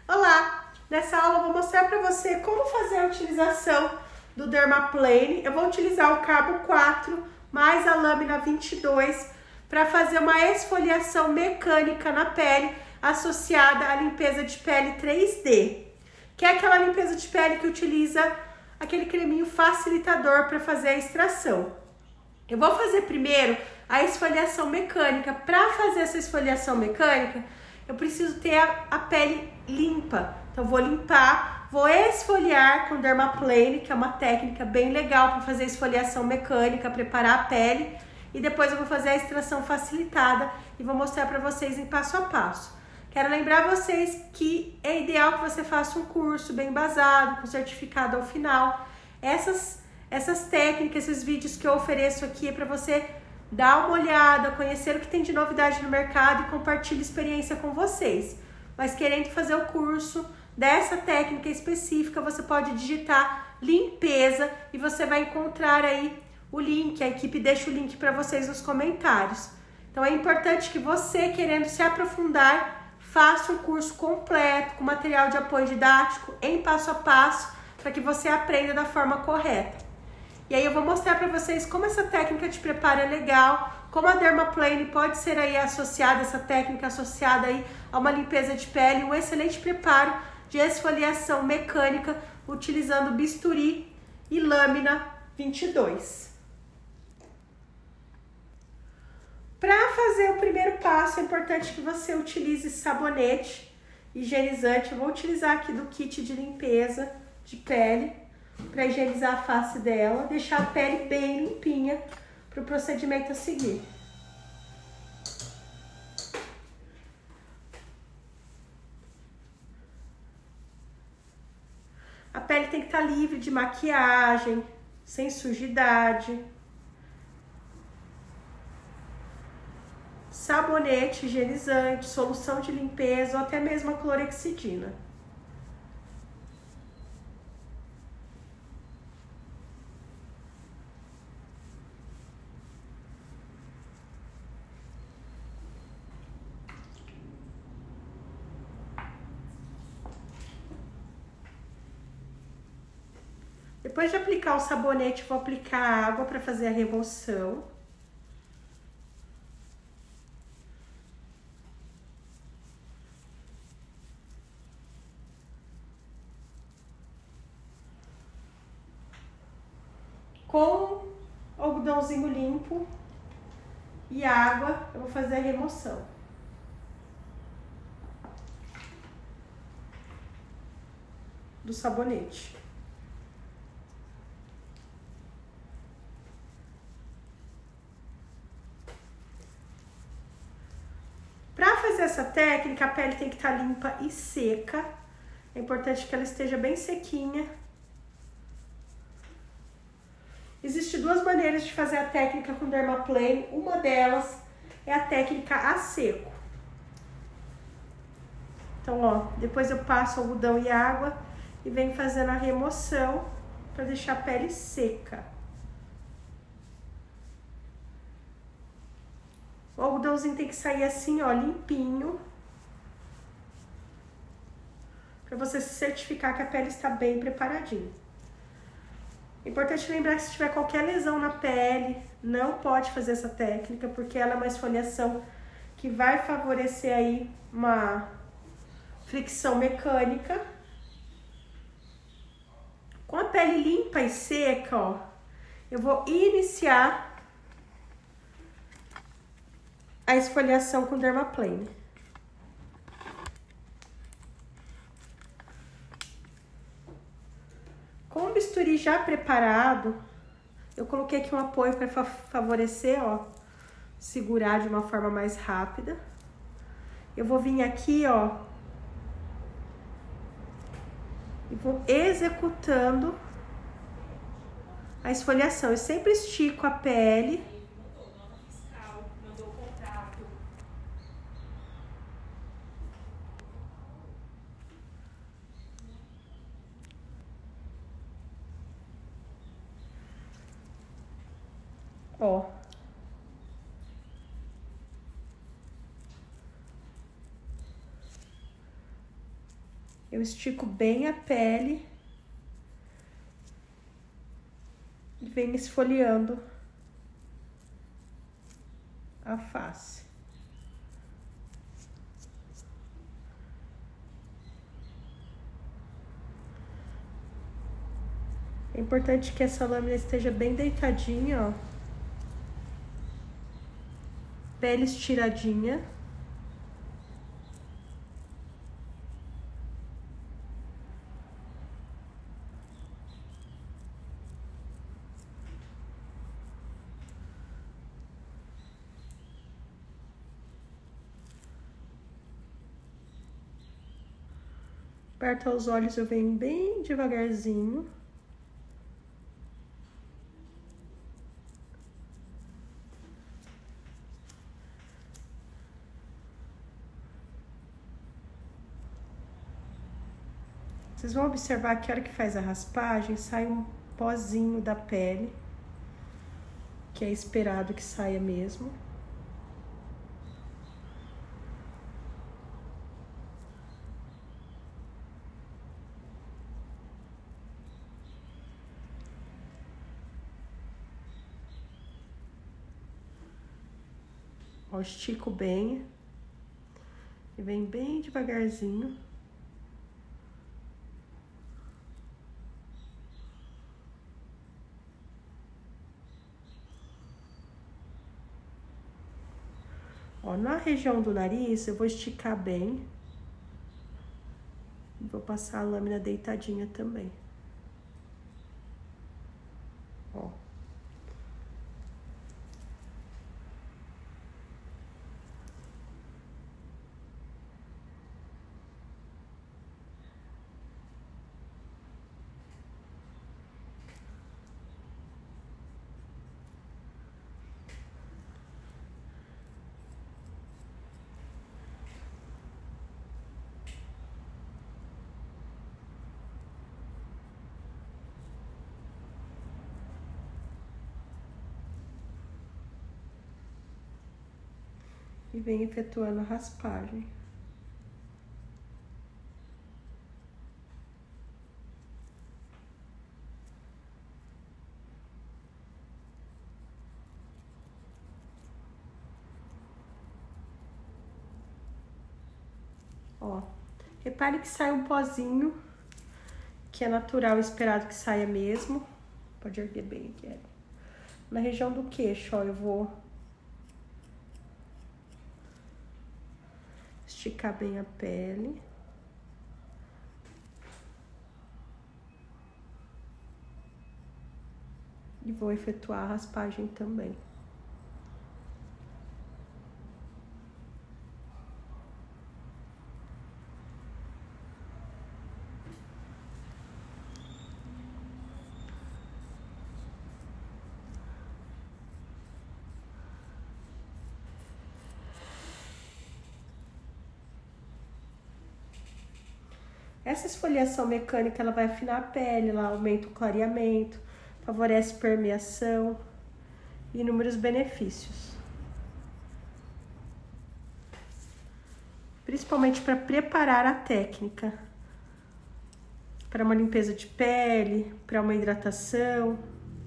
Olá! Nessa aula eu vou mostrar para você como fazer a utilização do Dermaplane. Eu vou utilizar o cabo 4 mais a lâmina 22 para fazer uma esfoliação mecânica na pele associada à limpeza de pele 3D, que é aquela limpeza de pele que utiliza aquele creminho facilitador para fazer a extração. Eu vou fazer primeiro a esfoliação mecânica. Para fazer essa esfoliação mecânica, eu preciso ter a pele limpa. Então, vou limpar, vou esfoliar com Dermaplane, que é uma técnica bem legal para fazer esfoliação mecânica, preparar a pele. E depois eu vou fazer a extração facilitada e vou mostrar para vocês em passo a passo. Quero lembrar vocês que é ideal que você faça um curso bem embasado, com certificado ao final. Essas técnicas, esses vídeos que eu ofereço aqui é para você dar uma olhada, conhecer o que tem de novidade no mercado e compartilhar experiência com vocês. Mas querendo fazer o curso dessa técnica específica, você pode digitar limpeza e você vai encontrar aí o link. A equipe deixa o link para vocês nos comentários. Então é importante que você, querendo se aprofundar, faça um curso completo, com material de apoio didático, em passo a passo, para que você aprenda da forma correta. E aí eu vou mostrar para vocês como essa técnica de preparo é legal, como a Dermaplane pode ser aí associada, essa técnica associada aí a uma limpeza de pele, um excelente preparo de esfoliação mecânica, utilizando bisturi e lâmina 22. Para fazer o primeiro passo, é importante que você utilize sabonete higienizante. Eu vou utilizar aqui do kit de limpeza de pele para higienizar a face dela, deixar a pele bem limpinha para o procedimento a seguir. A pele tem que estar livre de maquiagem, sem sujidade. Sabonete higienizante, solução de limpeza ou até mesmo a clorexidina. Depois de aplicar o sabonete, vou aplicar água para fazer a remoção. Com algodãozinho limpo e água, eu vou fazer a remoção. Do sabonete. Para fazer essa técnica, a pele tem que estar limpa e seca. É importante que ela esteja bem sequinha. Existem duas maneiras de fazer a técnica com Dermaplane. Uma delas é a técnica a seco. Então, ó, depois eu passo algodão e água e venho fazendo a remoção para deixar a pele seca. O algodãozinho tem que sair assim, ó, limpinho. Para você se certificar que a pele está bem preparadinha. É importante lembrar que se tiver qualquer lesão na pele, não pode fazer essa técnica, porque ela é uma esfoliação que vai favorecer aí uma fricção mecânica. Com a pele limpa e seca, ó, eu vou iniciar a esfoliação com Dermaplane. Com o bisturi já preparado, eu coloquei aqui um apoio para favorecer, ó, segurar de uma forma mais rápida. Eu vou vir aqui, ó, e vou executando a esfoliação. Eu sempre estico a pele. Ó. Eu estico bem a pele e venho esfoliando a face. É importante que essa lâmina esteja bem deitadinha, ó. Pele estiradinha. Perto aos olhos eu venho bem devagarzinho. Vocês vão observar que a hora que faz a raspagem, sai um pozinho da pele, que é esperado que saia mesmo. Ó, estico bem e vem bem devagarzinho. Ó, na região do nariz, eu vou esticar bem. E vou passar a lâmina deitadinha também. Ó. E vem efetuando a raspagem. Ó, repare que sai um pozinho, que é natural, esperado que saia mesmo. Pode erguer bem aqui. Na região do queixo, ó, eu vou esticar bem a pele. E vou efetuar a raspagem também. Essa esfoliação mecânica, ela vai afinar a pele, ela aumenta o clareamento, favorece permeação e inúmeros benefícios. Principalmente para preparar a técnica. Para uma limpeza de pele, para uma hidratação.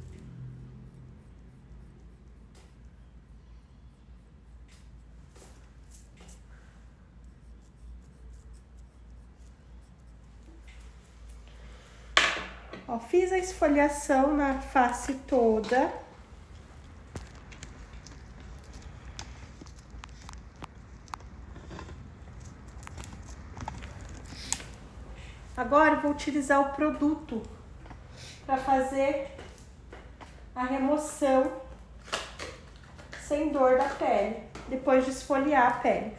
Ó, fiz a esfoliação na face toda. Agora eu vou utilizar o produto para fazer a remoção sem dor da pele, depois de esfoliar a pele.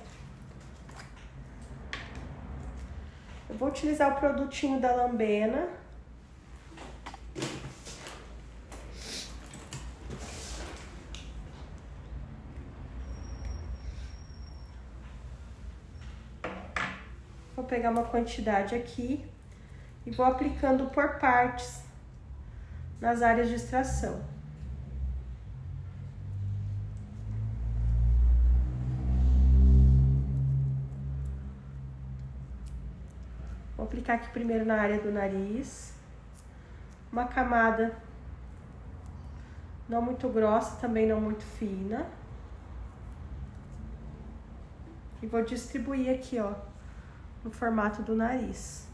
Eu vou utilizar o produtinho da Lambena. Vou pegar uma quantidade aqui e vou aplicando por partes nas áreas de extração. Vou aplicar aqui primeiro na área do nariz. Uma camada não muito grossa, também não muito fina. E vou distribuir aqui, ó, no formato do nariz.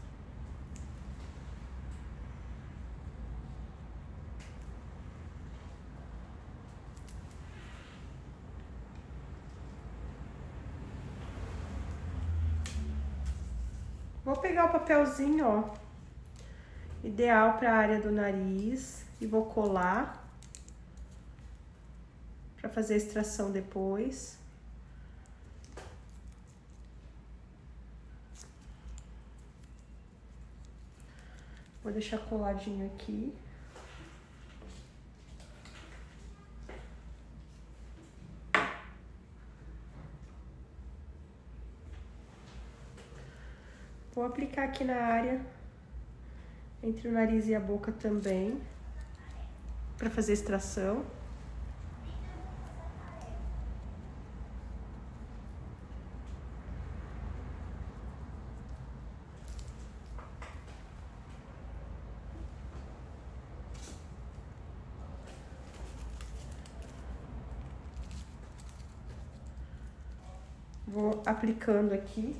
Vou pegar o papelzinho, ó, ideal para a área do nariz e vou colar para fazer a extração depois. Vou deixar coladinho aqui. Vou aplicar aqui na área entre o nariz e a boca também, para fazer a extração. Vou aplicando aqui.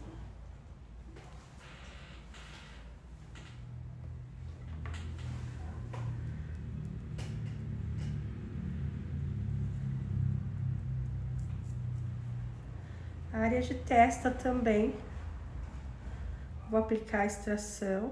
A área de testa também. Vou aplicar a extração.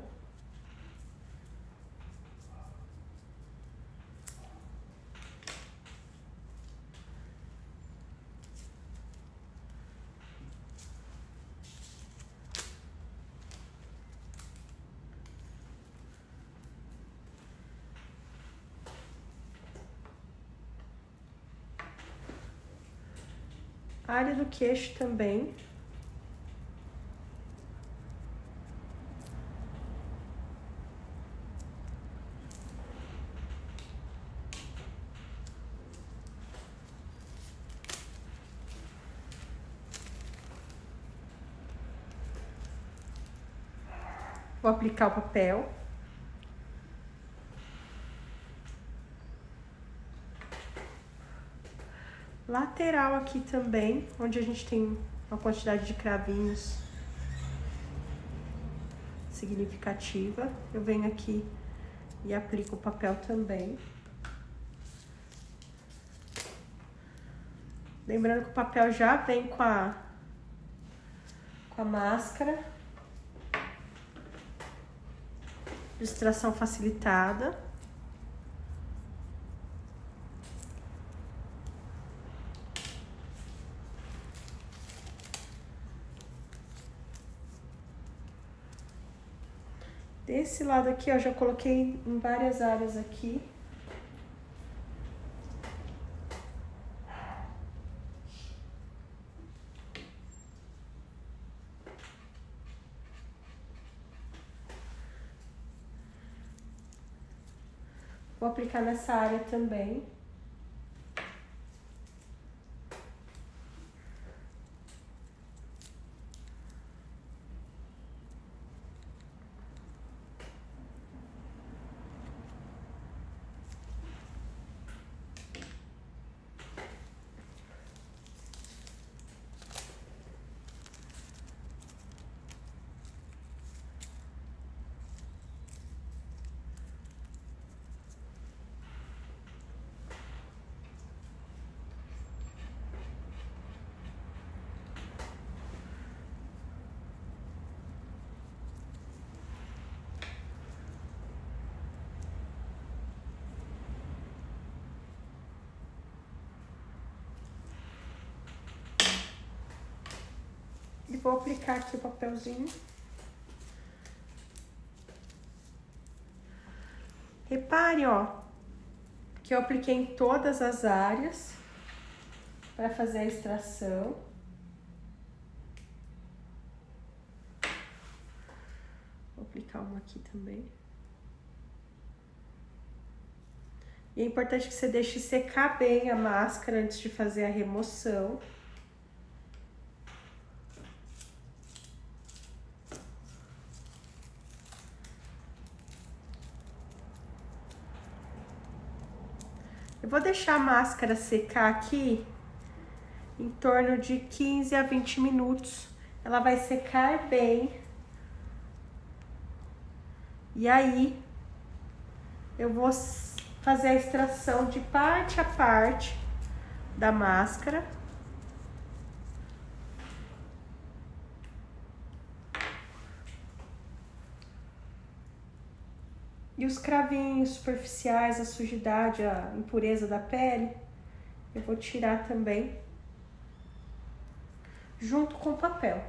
A área do queixo também. Vou aplicar o papel. Lateral aqui também, onde a gente tem uma quantidade de cravinhos significativa. Eu venho aqui e aplico o papel também. Lembrando que o papel já vem com a máscara de extração facilitada. Desse lado aqui, ó, já coloquei em várias áreas aqui. Vou aplicar nessa área também. E vou aplicar aqui o papelzinho. Repare, ó, que eu apliquei em todas as áreas para fazer a extração. Vou aplicar uma aqui também. E é importante que você deixe secar bem a máscara antes de fazer a remoção. Eu vou deixar a máscara secar aqui em torno de 15 a 20 minutos. Ela vai secar bem. E aí, eu vou fazer a extração de parte a parte da máscara. E os cravinhos superficiais, a sujidade, a impureza da pele, eu vou tirar também junto com o papel.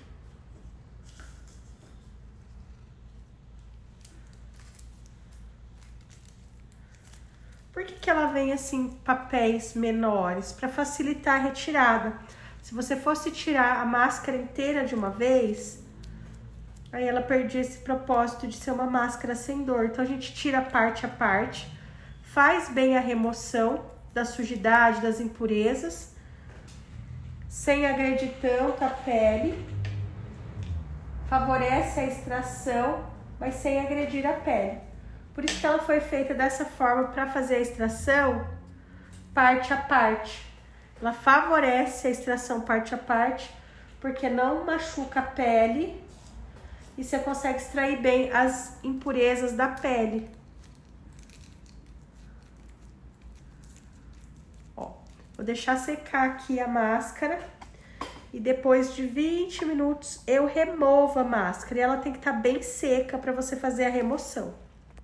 Por que ela vem assim em papéis menores? Para facilitar a retirada. Se você fosse tirar a máscara inteira de uma vez, aí ela perdia esse propósito de ser uma máscara sem dor. Então a gente tira parte a parte, faz bem a remoção da sujidade, das impurezas, sem agredir tanto a pele, favorece a extração, mas sem agredir a pele. Por isso que ela foi feita dessa forma, para fazer a extração parte a parte. Ela favorece a extração parte a parte, porque não machuca a pele e você consegue extrair bem as impurezas da pele. Ó, vou deixar secar aqui a máscara e depois de 20 minutos eu removo a máscara. E ela tem que estar bem seca para você fazer a remoção.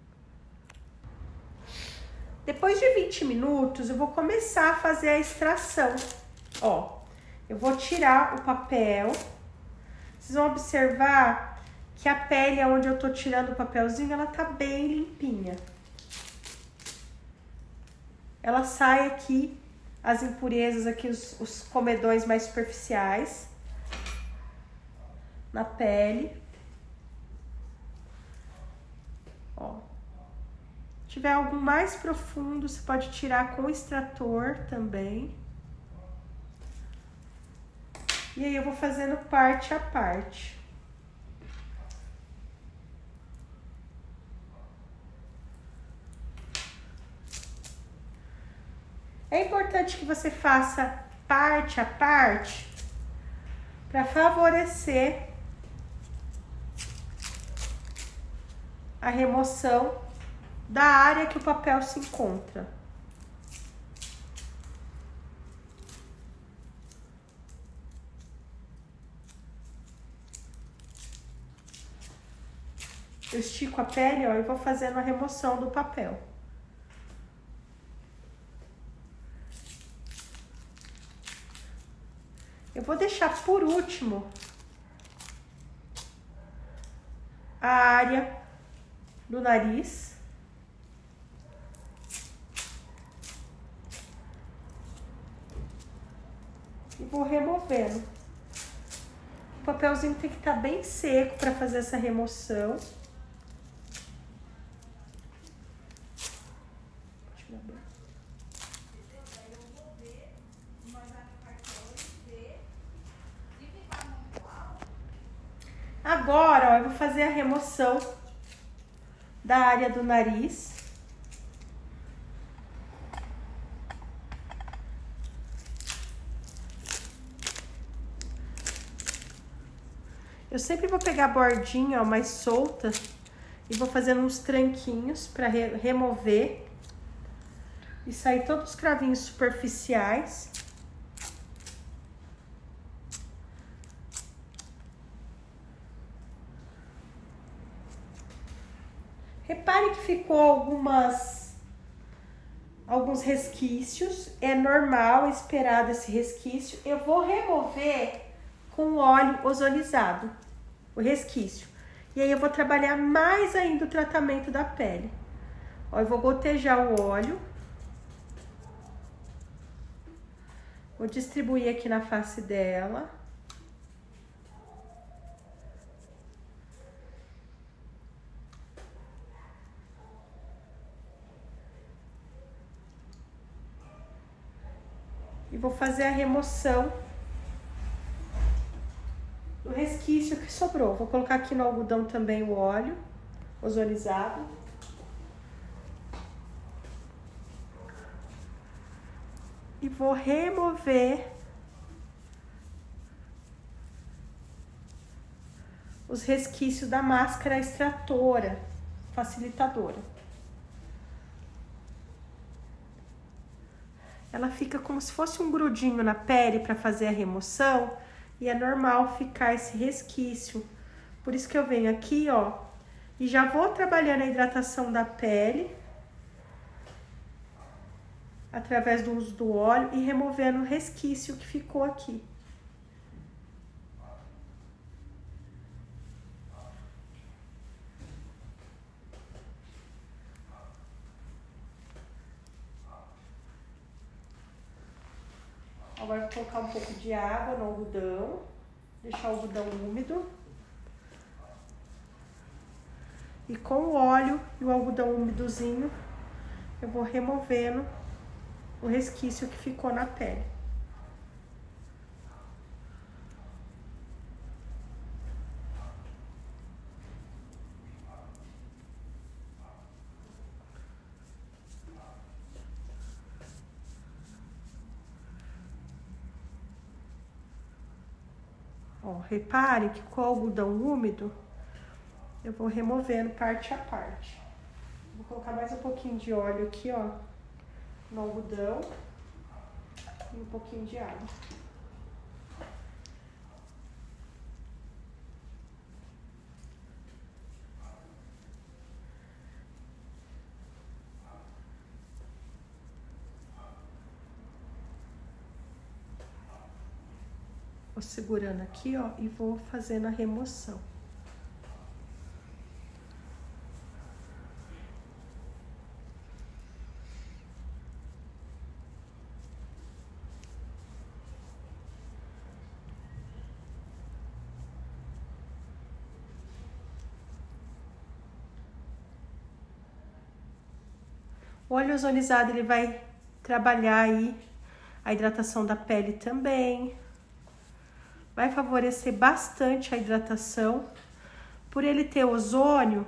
Depois de 20 minutos, eu vou começar a fazer a extração. Ó, eu vou tirar o papel. Vocês vão observar que a pele onde eu tô tirando o papelzinho, ela tá bem limpinha. Ela sai aqui, as impurezas aqui, os comedões mais superficiais na pele. Ó. Se tiver algum mais profundo, você pode tirar com o extrator também. E aí eu vou fazendo parte a parte. É importante que você faça parte a parte para favorecer a remoção da área que o papel se encontra. Eu estico a pele, ó, e vou fazendo a remoção do papel. Eu vou deixar por último a área do nariz. E vou removendo. O papelzinho tem que estar bem seco para fazer essa remoção. Agora, ó, eu vou fazer a remoção da área do nariz. Eu sempre vou pegar a bordinha, ó, mais solta e vou fazendo uns tranquinhos para remover e sair todos os cravinhos superficiais. Repare que ficou alguns resquícios, é normal esperar desse resquício. Eu vou remover com óleo ozonizado o resquício. E aí eu vou trabalhar mais ainda o tratamento da pele. Ó, eu vou gotejar o óleo. Vou distribuir aqui na face dela. E vou fazer a remoção do resquício que sobrou. Vou colocar aqui no algodão também o óleo ozonizado. e vou remover os resquícios da máscara extratora, facilitadora. Ela fica como se fosse um grudinho na pele para fazer a remoção e é normal ficar esse resquício. Por isso que eu venho aqui, ó, e já vou trabalhando a hidratação da pele através do uso do óleo e removendo o resquício que ficou aqui. Agora vou colocar um pouco de água no algodão, deixar o algodão úmido. E com o óleo e o algodão úmidozinho, eu vou removendo o resquício que ficou na pele. Ó, repare que com o algodão úmido, eu vou removendo parte a parte. Vou colocar mais um pouquinho de óleo aqui, ó, no algodão e um pouquinho de água. Vou segurando aqui, ó, e vou fazendo a remoção. O óleo ozonizado, ele vai trabalhar aí a hidratação da pele também. Vai favorecer bastante a hidratação. Por ele ter ozônio,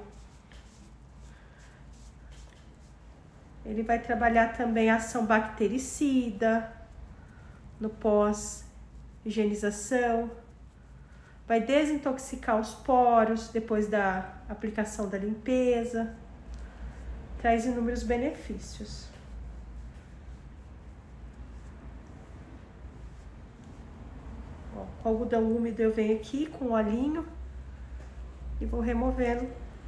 ele vai trabalhar também a ação bactericida no pós-higienização. Vai desintoxicar os poros depois da aplicação da limpeza. Traz inúmeros benefícios. Ó, com o algodão úmido eu venho aqui com o olhinho e vou removendo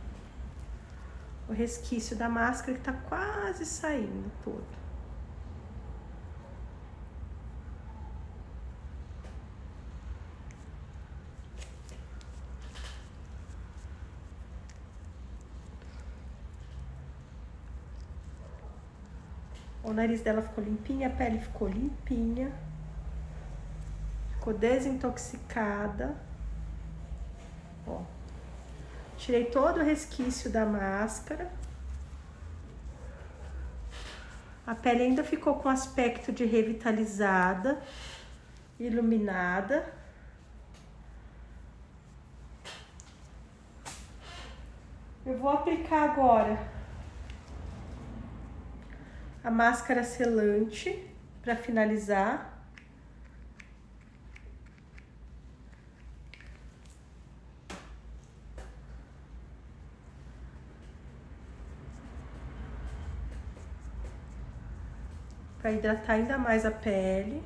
o resquício da máscara que tá quase saindo todo. O nariz dela ficou limpinha, a pele ficou limpinha. Ficou desintoxicada. Ó. Tirei todo o resquício da máscara. A pele ainda ficou com aspecto de revitalizada, iluminada. Eu vou aplicar agora a máscara selante para finalizar. Para hidratar ainda mais a pele.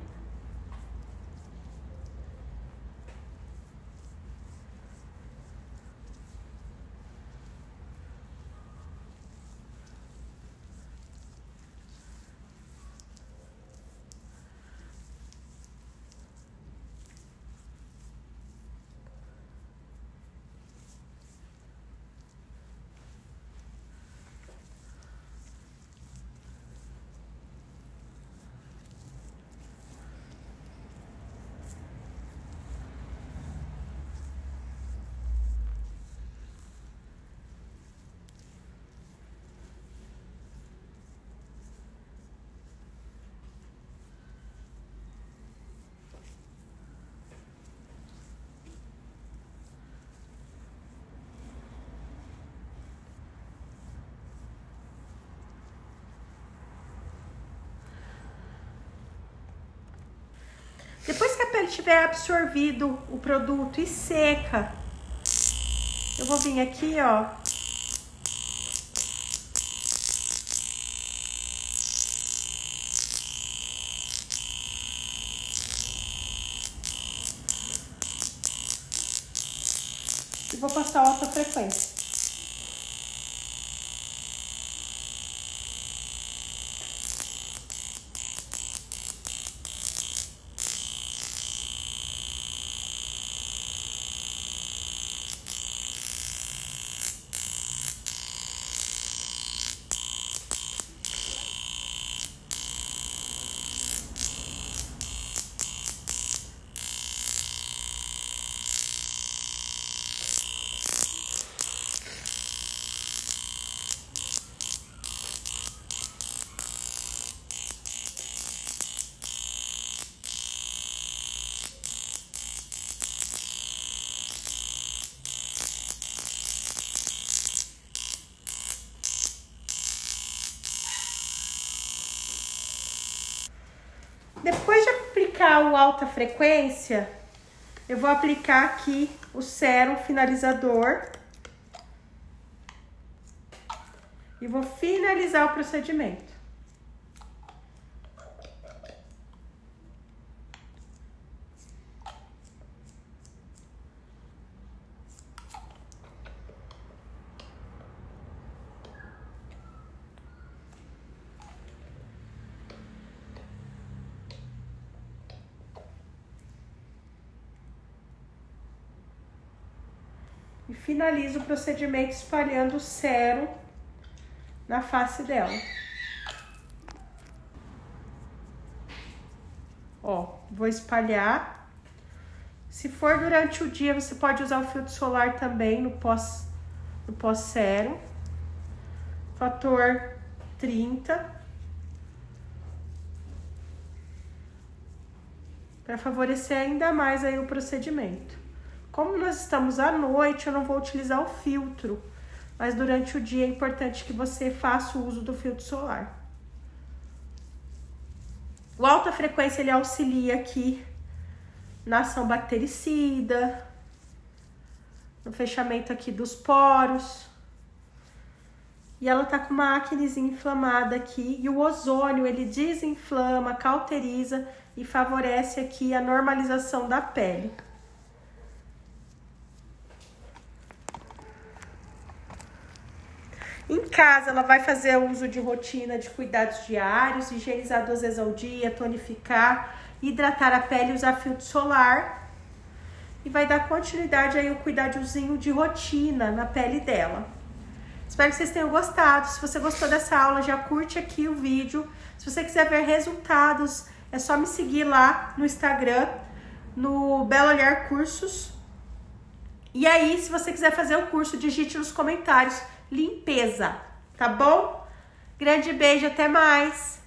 Depois que a pele tiver absorvido o produto e seca, eu vou vir aqui, ó, e vou passar alta frequência. Depois de aplicar o alta frequência, eu vou aplicar aqui o sérum finalizador e vou finalizar o procedimento. E finalizo o procedimento espalhando o sérum na face dela. Ó, vou espalhar. Se for durante o dia, você pode usar o filtro solar também no pós-sérum. Fator 30. Para favorecer ainda mais aí o procedimento. Como nós estamos à noite, eu não vou utilizar o filtro, mas durante o dia é importante que você faça o uso do filtro solar. O alta frequência, ele auxilia aqui na ação bactericida, no fechamento aqui dos poros. E ela tá com uma acnezinha inflamada aqui, e o ozônio, ele desinflama, cauteriza e favorece aqui a normalização da pele. Em casa, ela vai fazer uso de rotina de cuidados diários, higienizar 2 vezes ao dia, tonificar, hidratar a pele e usar filtro solar. E vai dar continuidade aí ao cuidadozinho de rotina na pele dela. Espero que vocês tenham gostado. Se você gostou dessa aula, já curte aqui o vídeo. Se você quiser ver resultados, é só me seguir lá no Instagram, no Belo Olhar Cursos. E aí, se você quiser fazer o curso, digite nos comentários limpeza, tá bom? Grande beijo, até mais!